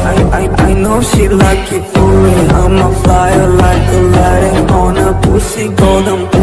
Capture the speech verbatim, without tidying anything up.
I, I, I know she like it for me. I'm a flyer like Aladdin on a pussy golden.